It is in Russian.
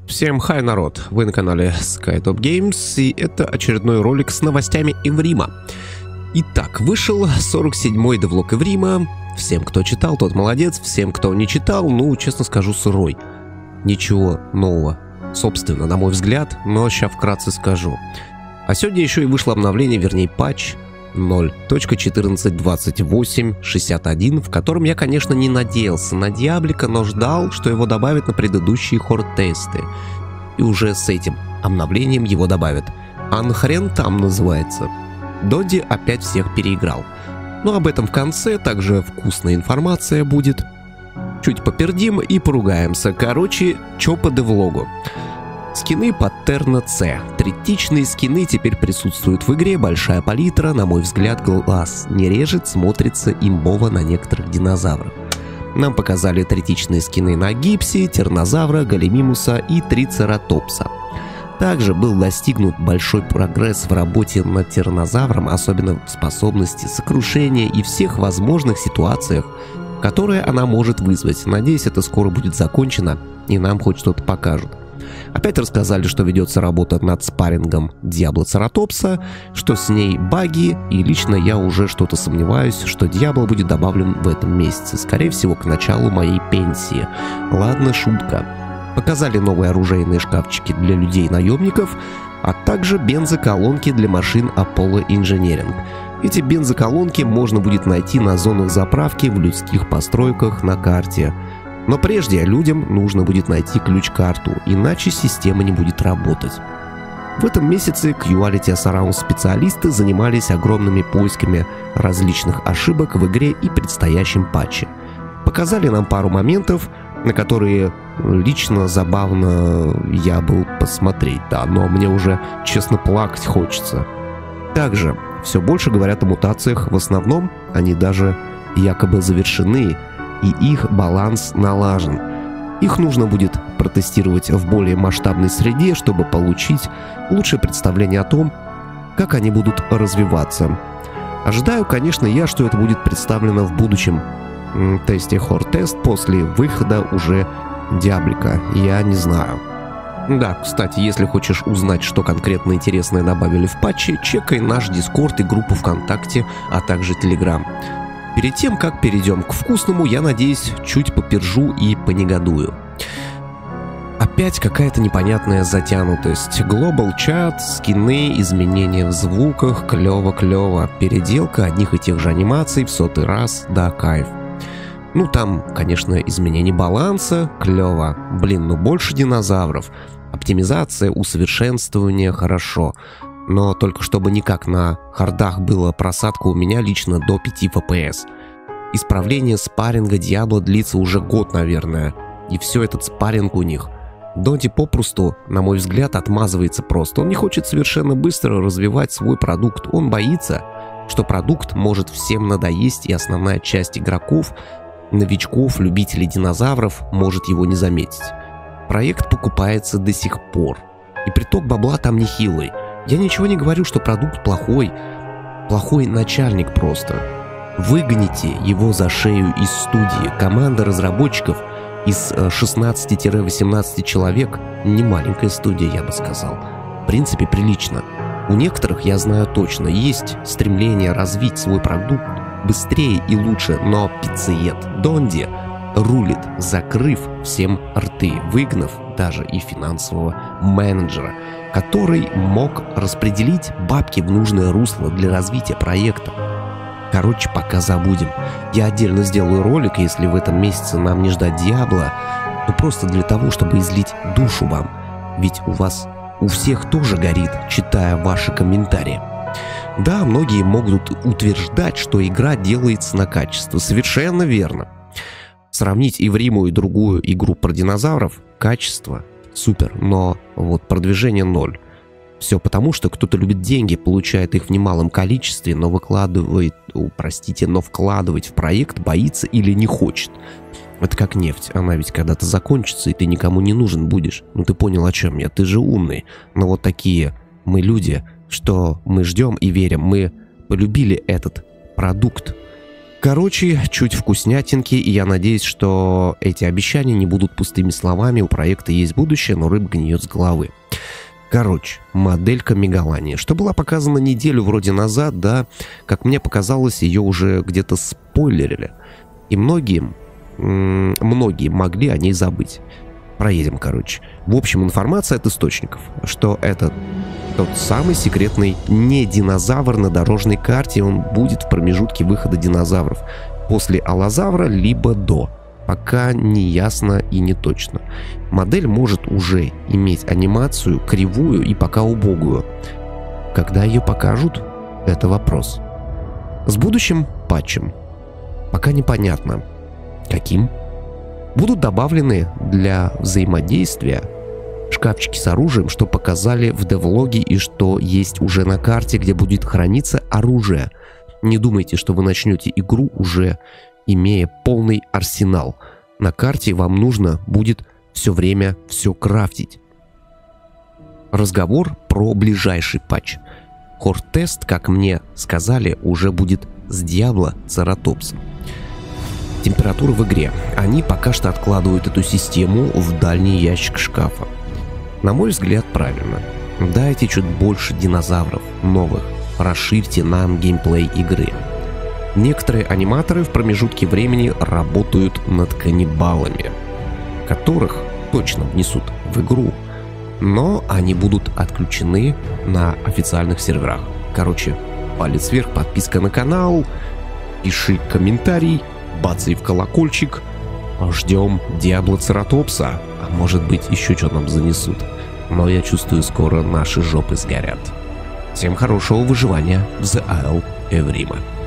Всем хай, народ! Вы на канале SkyTop Games, и это очередной ролик с новостями Эврима. Итак, вышел 47-й девлог Эврима. Всем, кто читал, тот молодец. Всем, кто не читал, ну, честно скажу, сырой. Ничего нового, собственно, на мой взгляд, но сейчас вкратце скажу. А сегодня еще и вышло обновление, вернее патч 0.142861, в котором я, конечно, не надеялся на Диаблика, но ждал, что его добавят на предыдущие хорд-тесты. И уже с этим обновлением его добавят. А нахрен там называется. Доди опять всех переиграл. Но об этом в конце, также вкусная информация будет. Чуть попердим и поругаемся. Короче, чё по девлогу. Скины под Терна C. Третичные скины теперь присутствуют в игре, большая палитра, на мой взгляд, глаз не режет, смотрится имбово на некоторых динозаврах. Нам показали третичные скины на Гипси, Тернозавра, Галимимуса и Трицератопса. Также был достигнут большой прогресс в работе над Тернозавром, особенно в способности сокрушения и всех возможных ситуациях, которые она может вызвать. Надеюсь, это скоро будет закончено и нам хоть что-то покажут. Опять рассказали, что ведется работа над спаррингом Диабло-Цератопса, что с ней баги, и лично я уже что-то сомневаюсь, что Диабло будет добавлен в этом месяце, скорее всего к началу моей пенсии. Ладно, шутка. Показали новые оружейные шкафчики для людей-наемников, а также бензоколонки для машин Apollo Engineering. Эти бензоколонки можно будет найти на зонах заправки в людских постройках на карте. Но прежде людям нужно будет найти ключ-карту, иначе система не будет работать. В этом месяце Quality Surround специалисты занимались огромными поисками различных ошибок в игре и предстоящем патче. Показали нам пару моментов, на которые лично забавно я был посмотреть, да, но мне уже, честно, плакать хочется. Также все больше говорят о мутациях, в основном они даже якобы завершены, и их баланс налажен. Их нужно будет протестировать в более масштабной среде, чтобы получить лучшее представление о том, как они будут развиваться. Ожидаю, конечно, я, что это будет представлено в будущем тесте хорд-тест после выхода уже Диаблика. Я не знаю. Да, кстати, если хочешь узнать, что конкретно интересное добавили в патче, чекай наш Дискорд и группу ВКонтакте, а также Телеграм. Перед тем, как перейдем к вкусному, я надеюсь, чуть попержу и понегодую. Опять какая-то непонятная затянутость. Global Chat, скины, изменения в звуках, клево-клево. Переделка одних и тех же анимаций в 100-й раз, да, кайф. Ну там, конечно, изменение баланса, клево. Блин, ну больше динозавров. Оптимизация, усовершенствование, хорошо. Но только чтобы никак на хардах была просадка у меня лично до 5 FPS. Исправление спарринга Диабло длится уже год, наверное. И все этот спарринг у них. Доди попросту, на мой взгляд, отмазывается просто. Он не хочет совершенно быстро развивать свой продукт. Он боится, что продукт может всем надоесть, и основная часть игроков, новичков, любителей динозавров может его не заметить. Проект покупается до сих пор. И приток бабла там нехилый. Я ничего не говорю, что продукт плохой. Плохой начальник просто. Выгоните его за шею из студии. Команда разработчиков из 16-18 человек. Не маленькая студия, я бы сказал. В принципе, прилично. У некоторых, я знаю точно, есть стремление развить свой продукт быстрее и лучше, но пациент Донди рулит, закрыв всем рты, выгнав даже и финансового менеджера, который мог распределить бабки в нужное русло для развития проекта. Короче, пока забудем. Я отдельно сделаю ролик, если в этом месяце нам не ждать Диабло, но просто для того, чтобы излить душу вам. Ведь у вас, у всех тоже горит, читая ваши комментарии. Да, многие могут утверждать, что игра делается на качество. Совершенно верно. Сравнить Эвриму и другую игру про динозавров, качество супер, но вот продвижение ноль. Все потому, что кто-то любит деньги, получает их в немалом количестве, но вкладывать в проект боится или не хочет. Это как нефть, она ведь когда-то закончится, и ты никому не нужен будешь. Ну ты понял, о чем я, ты же умный. Но вот такие мы люди, что мы ждем и верим, мы полюбили этот продукт. Короче, чуть вкуснятинки, и я надеюсь, что эти обещания не будут пустыми словами. У проекта есть будущее, но рыба гниет с головы. Короче, моделька Мегалания, что была показана неделю вроде назад, да, как мне показалось, ее уже где-то спойлерили. И многие могли о ней забыть. Проедем, короче. В общем, информация от источников, что это тот самый секретный не динозавр на дорожной карте, он будет в промежутке выхода динозавров. После аллозавра, либо до. Пока не ясно и не точно. Модель может уже иметь анимацию кривую и пока убогую. Когда ее покажут, это вопрос. С будущим патчем. Пока непонятно, каким. Будут добавлены для взаимодействия шкафчики с оружием, что показали в девлоге и что есть уже на карте, где будет храниться оружие. Не думайте, что вы начнете игру уже имея полный арсенал. На карте вам нужно будет все время все крафтить. Разговор про ближайший патч. Хор-тест, как мне сказали, уже будет с Диабло Цератопсом. Температура в игре. Они пока что откладывают эту систему в дальний ящик шкафа. На мой взгляд, правильно. Дайте чуть больше динозавров новых. Расширьте нам геймплей игры. Некоторые аниматоры в промежутке времени работают над каннибалами, которых точно внесут в игру, но они будут отключены на официальных серверах. Короче, палец вверх, подписка на канал, пиши комментарий, бацай в колокольчик. Ждем Диабло Цератопса, а может быть еще что нам занесут. Но я чувствую, скоро наши жопы сгорят. Всем хорошего выживания в The Isle Эврима.